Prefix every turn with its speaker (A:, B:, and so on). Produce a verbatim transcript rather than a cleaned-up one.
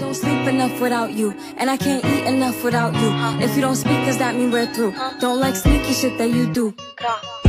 A: don't sleep enough without you, and I can't eat enough without you. If you don't speak, does that mean we're through? Don't like sneaky shit that you do.